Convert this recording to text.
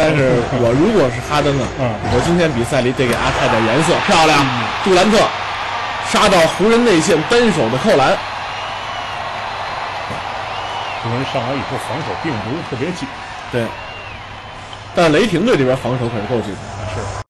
但是我如果是哈登啊，我今天比赛里得给阿泰点颜色，漂亮！杜兰特杀到湖人内线，单手的扣篮。 湖人上来以后防守并不是特别紧， 对，但雷霆队这边防守可是够紧的。 是。